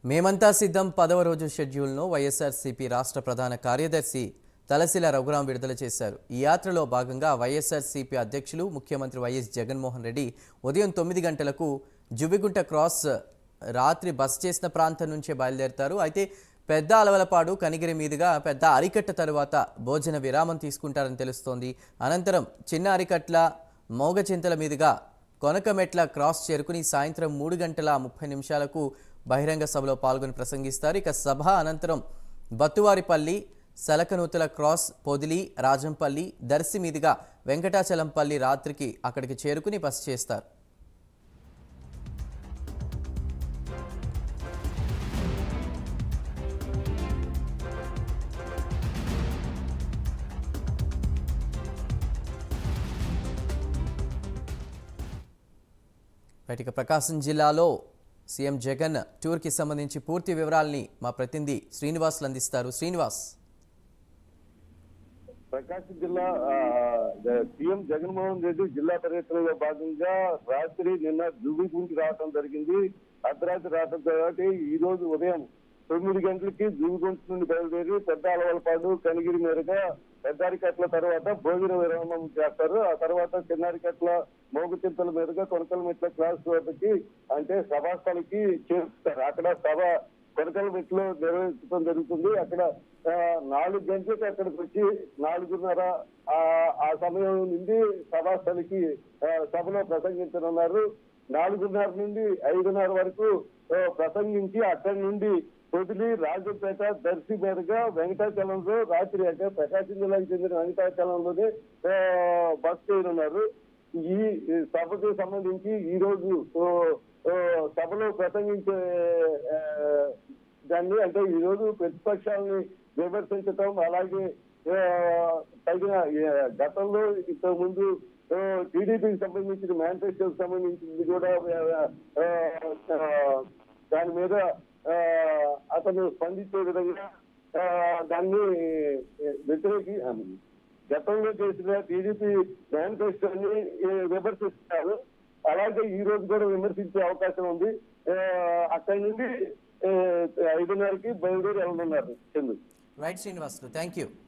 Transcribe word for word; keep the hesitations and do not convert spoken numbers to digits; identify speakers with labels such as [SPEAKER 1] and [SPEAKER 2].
[SPEAKER 1] మేమంతా సిద్ధం పదవ రోజు షెడ్యూల్ను వైఎస్ఆర్సీపీ రాష్ట్ర ప్రధాన కార్యదర్శి తలసిల రఘురాం విడుదల చేశారు. ఈ యాత్రలో భాగంగా వైఎస్ఆర్సీపీ అధ్యక్షులు ముఖ్యమంత్రి వైఎస్ జగన్మోహన్ రెడ్డి ఉదయం తొమ్మిది గంటలకు జుబిగుంట క్రాస్ రాత్రి బస్ చేసిన ప్రాంతం నుంచే బయలుదేరతారు. అయితే పెద్ద అలవలపాడు కనిగిరి మీదుగా పెద్ద అరికట్ట తరువాత భోజన విరామం తీసుకుంటారని తెలుస్తోంది. అనంతరం చిన్న అరికట్ల మోగచింతల మీదుగా కొనకమెట్ల క్రాస్ చేరుకుని సాయంత్రం మూడు గంటల ముప్పై నిమిషాలకు బహిరంగ సభలో పాల్గొని ప్రసంగిస్తారు. ఇక సభ అనంతరం బత్తువారిపల్లి సలకనూతల క్రాస్ పొదిలి రాజంపల్లి దర్శి మీదుగా వెంకటాచలంపల్లి రాత్రికి అక్కడికి చేరుకుని బస చేస్తారు. బయటిక ప్రకాశం జిల్లాలో సీఎం జగన్ టూర్కి సంబంధించి పూర్తి వివరాలని మా ప్రతినిధి శ్రీనివాసులు అందిస్తారు. శ్రీనివాస్,
[SPEAKER 2] ప్రకాశం జిల్లా సీఎం జగన్మోహన్ రెడ్డి జిల్లా పర్యటనలో భాగంగా రాత్రి నిన్న జూబిగుంటికి రావడం జరిగింది. అర్ధరాత్రి రావడం కాబట్టి ఈ రోజు ఉదయం తొమ్మిది గంటలకి జూబిగుంట నుండి బయలుదేరి పెద్ద అలవలపాడు కనిగిరి మీదుగా పెద్దారికట్ల తర్వాత భోజన విరామం చేస్తారు. ఆ తర్వాత చిన్నారికట్ల మోగుచింతల మీదుగా కొనకలమెట్ల క్లాస్ వద్దకి అంటే సభాస్థలికి చేరుస్తారు. అక్కడ సభ కొనకలమెట్లో నిర్వహించడం జరుగుతుంది. అక్కడ నాలుగు గంటలకు అక్కడికి వచ్చి నాలుగున్నర ఆ సమయం నుండి సభాస్థలికి సభలో ప్రసంగించనున్నారు. నాలుగున్నర నుండి ఐదున్నర వరకు ప్రసంగించి అక్కడి నుండి పొదిలి రాజంపేట దర్శి మీదుగా వెంకటాచలంలో రాత్రి అంటే ప్రకాశం జిల్లాకు చెందిన వెంకటాచలంలోనే బస్ చేయనున్నారు. ఈ సభకు సంబంధించి ఈ రోజు సభలో ప్రసంగించే దాన్ని అంటే ఈ రోజు ప్రతిపక్షాలని విమర్శించటం, అలాగే తగిన గతంలో ఇంతకు ముందు టీడీపీకి సంబంధించిన మేనిఫెస్టోకి సంబంధించింది కూడా దాని మీద అతను స్పందించే విధంగా దాన్ని వ్యతిరేకి గతంలో చేసిన టీడీపీ మేనిఫెస్టోని విమర్శిస్తున్నారు. అలాగే ఈ రోజు కూడా విమర్శించే అవకాశం ఉంది. అక్కడి నుండి ఐదున్నరకి బయలుదేరి వెళ్తున్నారు. Chandu.
[SPEAKER 1] Right Srinivas, thank you.